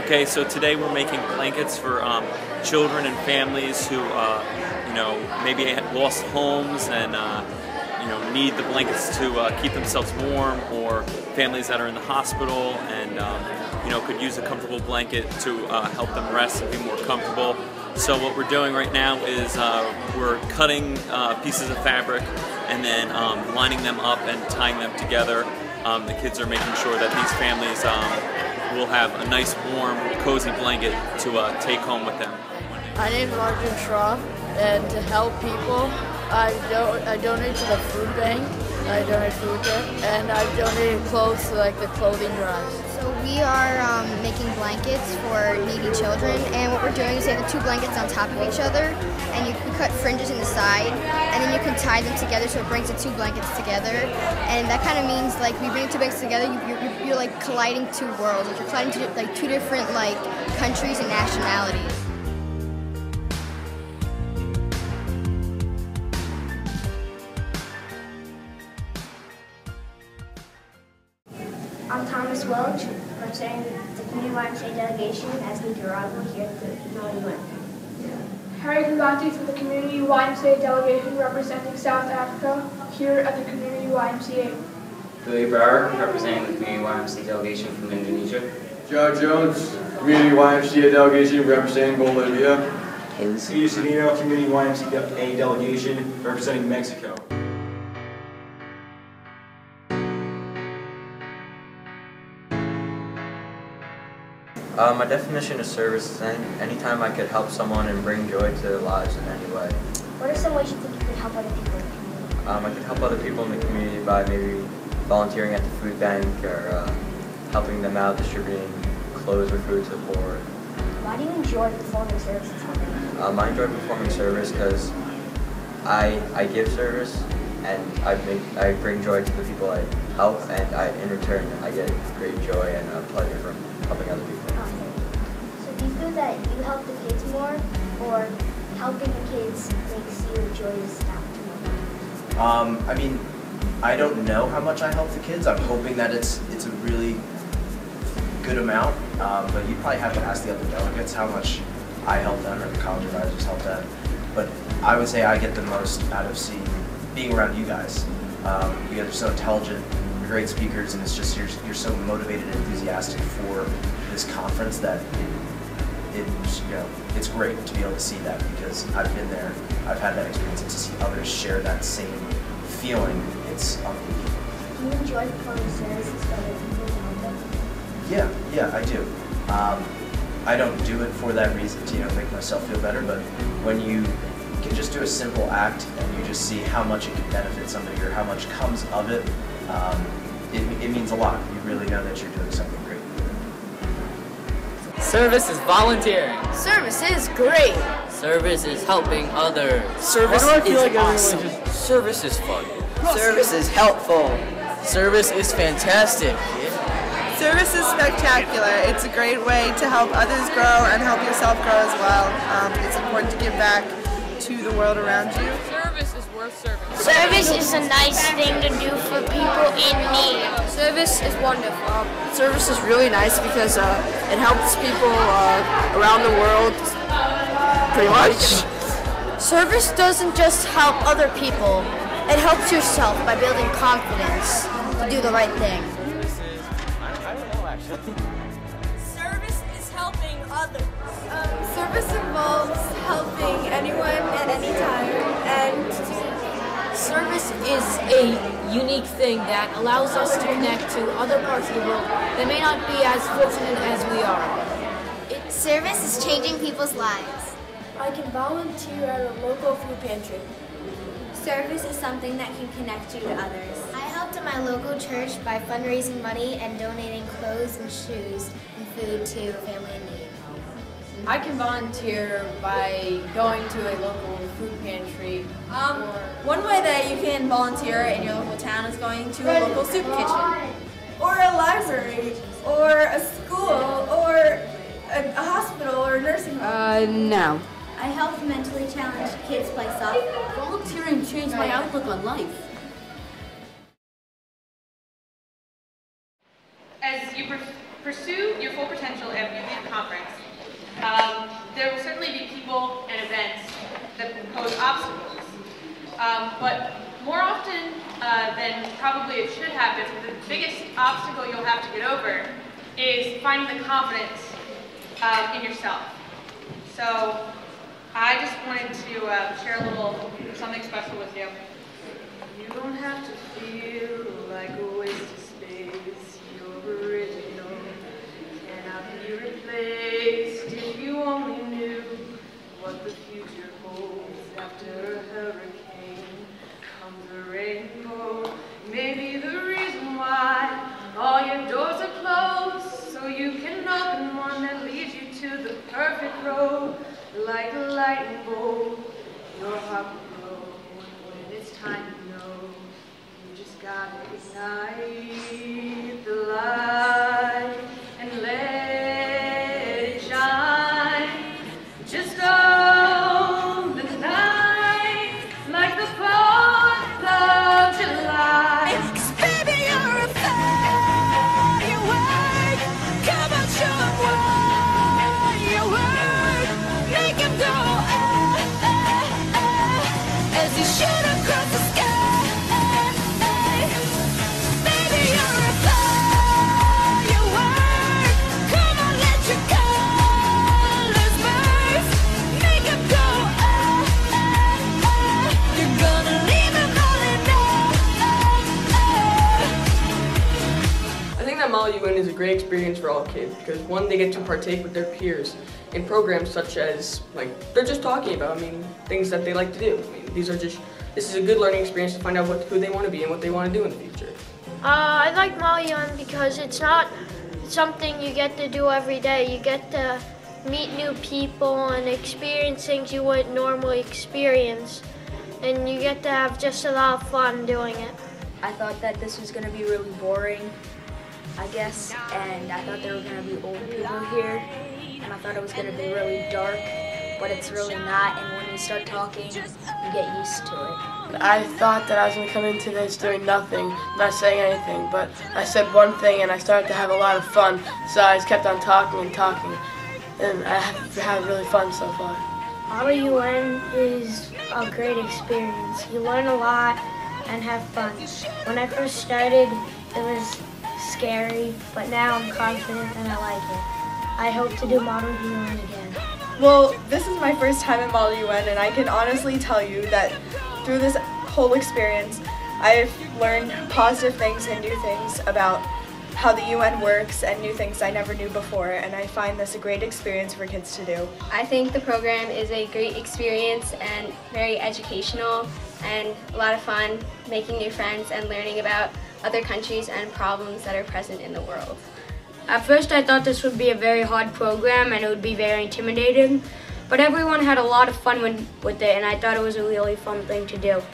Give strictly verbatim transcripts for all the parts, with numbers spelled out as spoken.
Okay, so today we're making blankets for um, children and families who, uh, you know, maybe had lost homes and, uh, you know, need the blankets to uh, keep themselves warm, or families that are in the hospital and, um, you know, could use a comfortable blanket to uh, help them rest and be more comfortable. So what we're doing right now is uh, we're cutting uh, pieces of fabric and then um, lining them up and tying them together. Um, the kids are making sure that these families um, will have a nice, warm, cozy blanket to uh, take home with them. My name is Martin Schroff, and to help people, I, do I donate to the food bank. I donate food there, and I've donated clothes to like the clothing drives. So we are um, making blankets for needy children, and what we're doing is we have the two blankets on top of each other, and you can cut fringes in the side, and then you can tie them together so it brings the two blankets together. And that kind of means like we bring the two blankets together, you, you're, you're like colliding two worlds, like you're colliding two, like two different like countries and nationalities. I'm Thomas Welch, representing the Community Y M C A delegation as Nicaragua here at the N U N. Harry Kagati for the Community Y M C A delegation representing South Africa here at the Community Y M C A. Billy Brower, representing the Community Y M C A delegation from Indonesia. Joe Jones, Community Y M C A delegation representing Bolivia. Steve Sanino, Community Y M C A delegation representing Mexico. Uh, my definition of service is any, anytime I could help someone and bring joy to their lives in any way. What are some ways you think you could help other people in the community? Um, I could help other people in the community by maybe volunteering at the food bank or uh, helping them out distributing clothes or food to the poor. Why do you enjoy performing services? Um, I enjoy performing service because I, I give service and I, make, I bring joy to the people I help, and I, in return I get great joy and uh, pleasure from helping other people. So do you feel that you help the kids more, or helping the kids makes you enjoy this stuff more? Um, I mean, I don't know how much I help the kids. I'm hoping that it's it's a really good amount, um, but you probably have to ask the other delegates how much I help them or the college advisors help them. But I would say I get the most out of seeing, being around you guys. Um, you guys are so intelligent, you're great speakers, and it's just you're, you're so motivated and enthusiastic for this conference that it, it you know it's great to be able to see that, because I've been there, I've had that experience, and to see others share that same feeling, it's unbelievable. Do you enjoy performing services for other people to help them? Yeah, yeah, I do. Um, I don't do it for that reason to you know make myself feel better, but when you can just do a simple act and you just see how much it can benefit somebody or how much comes of it, um, it, it means a lot. You really know that you're doing something great. Service is volunteering. Service is great. Service is helping others. Service is like awesome. Just, service is fun. Service is helpful. Service is fantastic. Service is spectacular. It's a great way to help others grow and help yourself grow as well. Um, it's important to give back to the world around you. Service is worth serving. Service is a nice thing to do for people in need. Service is wonderful. Um, service is really nice because uh, it helps people uh, around the world, pretty much. Service doesn't just help other people, it helps yourself by building confidence to do the right thing. Service is helping others. Um, service involves helping anyone at any time, and service is a unique thing that allows us to connect to other parts of the world that may not be as fortunate as we are. It, service is changing people's lives. I can volunteer at a local food pantry. Service is something that can connect you to others. I helped at my local church by fundraising money and donating clothes and shoes and food to a family in need. I can volunteer by going to a local food pantry. Um, one way that you can volunteer in your local town is going to a local soup kitchen. Or a library, or a school, or a, a hospital, or a nursing home. Uh, no. I helped mentally challenged kids play softball. Volunteering changed my outlook on life. As you pursue your full potential at Youth Conference. Um, there will certainly be people and events that pose obstacles, um, but more often uh, than probably it should happen, the biggest obstacle you'll have to get over is finding the confidence um, in yourself. So I just wanted to uh, share a little something special with you. You don't have to feel like a waste of space. You're original, cannot be replaced. If you only knew what the future holds after a hurricane comes a rainbow. Maybe the reason why all your doors are closed, so you can open one that leads you to the perfect road. Like a lightning bolt, your heart will glow when it's time to know. You just gotta ignite the light and let it shine. Just own the night like the fourth of July. 'Cause baby, you're a firework. Come on, show 'em what you worth. Make 'em go ah, ah, ah, as you shoot across the sky. Baby, you're a firework. Come on, let your colors burst. Make 'em go ah, ah, ah. You're gonna leave 'em all in I think that Model U N is a great experience for all kids because one, they get to partake with their peers in programs such as, like, they're just talking about, I mean, things that they like to do. I mean, these are just, this is a good learning experience to find out what, who they want to be and what they want to do in the future. Uh, I like Model U N because it's not something you get to do every day. You get to meet new people and experience things you wouldn't normally experience. And you get to have just a lot of fun doing it. I thought that this was going to be really boring, I guess, and I thought there were going to be old people here, and I thought it was going to be really dark, but it's really not, and when you start talking, you get used to it. I thought that I was going to come into this doing nothing, not saying anything, but I said one thing and I started to have a lot of fun, so I just kept on talking and talking, and I have had really fun so far. Model U N is a great experience. You learn a lot and have fun. When I first started, it was scary, but now I'm confident and I like it. I hope to do Model U N again. Well, this is my first time at Model U N, and I can honestly tell you that through this whole experience, I've learned positive things and new things about how the U N works and new things I never knew before, and I find this a great experience for kids to do. I think the program is a great experience and very educational and a lot of fun, making new friends and learning about other countries and problems that are present in the world. At first I thought this would be a very hard program and it would be very intimidating, but everyone had a lot of fun with it and I thought it was a really fun thing to do.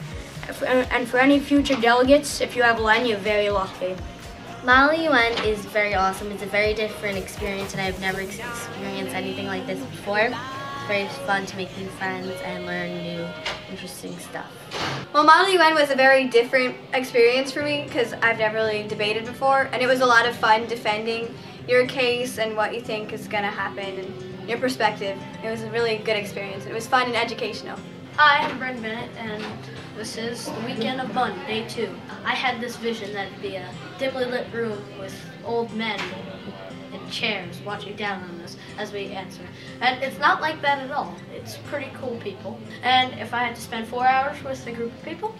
And for any future delegates, if you have Len, you're very lucky. Model U N is very awesome. It's a very different experience and I've never experienced anything like this before. It's very fun to make new friends and learn new interesting stuff. Well, Model U N was a very different experience for me because I've never really debated before, and it was a lot of fun defending your case and what you think is going to happen and your perspective. It was a really good experience. It was fun and educational. Hi, I'm Brent Bennett, and this is the Weekend of Fun, day two. I had this vision that it'd be a dimly lit room with old men in chairs watching down on us as we answer. And it's not like that at all. It's pretty cool people. And if I had to spend four hours with a group of people,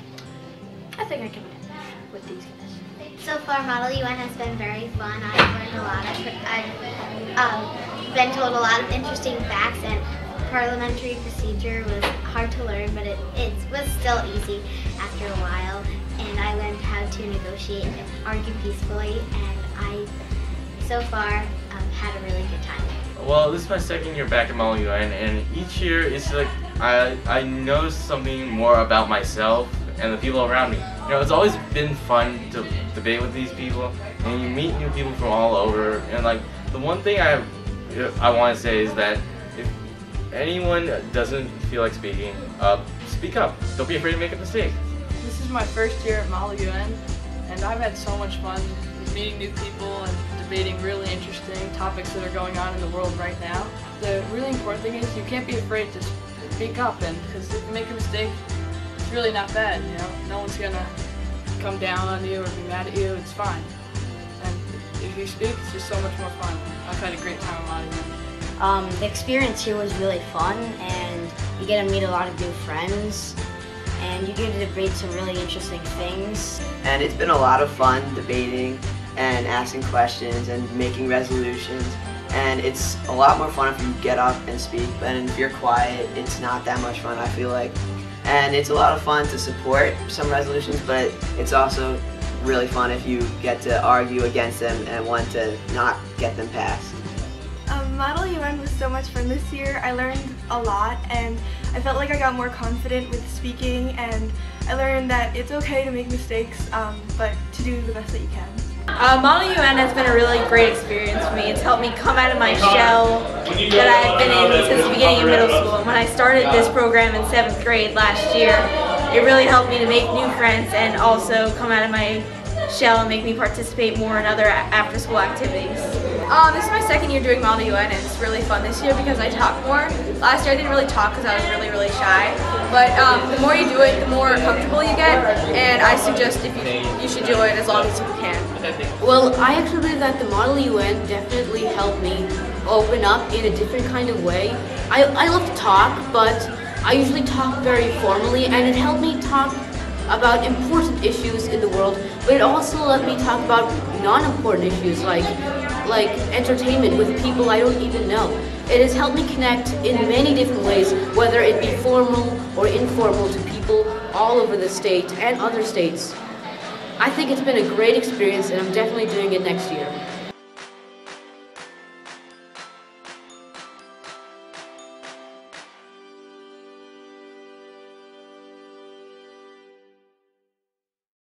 I think I can manage with these guys. So far, Model U N has been very fun. I've learned a lot. I've, I've um, been told a lot of interesting facts, and parliamentary procedure was hard to learn, but it, it was still easy after a while. And I learned how to negotiate and argue peacefully, and I, so far, um, had a really good time. Well, this is my second year back at Model U N, and each year it's like I I know something more about myself and the people around me. You know, it's always been fun to debate with these people, and you meet new people from all over. And like the one thing I I want to say is that if anyone doesn't feel like speaking, uh, speak up. Don't be afraid to make a mistake. This is my first year at Model U N, and I've had so much fun meeting new people and debating really interesting topics that are going on in the world right now. The really important thing is you can't be afraid to speak up, and because if you make a mistake, it's really not bad, you know. No one's gonna come down on you or be mad at you, it's fine. And if you speak, it's just so much more fun. I've had a great time on it. Um, the experience here was really fun, and you get to meet a lot of new friends, and you get to debate some really interesting things. And it's been a lot of fun debating and asking questions and making resolutions. And it's a lot more fun if you get up and speak, but if you're quiet, it's not that much fun, I feel like. And it's a lot of fun to support some resolutions, but it's also really fun if you get to argue against them and want to not get them passed. Um, Model U N was so much fun this year. I learned a lot, and I felt like I got more confident with speaking, and I learned that it's okay to make mistakes, um, but to do the best that you can. Uh, Model U N has been a really great experience for me. It's helped me come out of my shell that I've been in since the beginning of middle school. And when I started this program in seventh grade last year, it really helped me to make new friends and also come out of my shell and make me participate more in other after-school activities. Um, this is my second year doing Model U N, and it's really fun this year because I talk more. Last year I didn't really talk because I was really, really shy. But um, the more you do it, the more comfortable you get, and I suggest if you, you should do it as long as you can. Well, I actually believe that the Model U N definitely helped me open up in a different kind of way. I, I love to talk, but I usually talk very formally, and it helped me talk about important issues in the world, but it also let me talk about non-important issues like like entertainment with people I don't even know. It has helped me connect in many different ways, whether it be formal or informal, to people all over the state and other states. I think it's been a great experience, and I'm definitely doing it next year.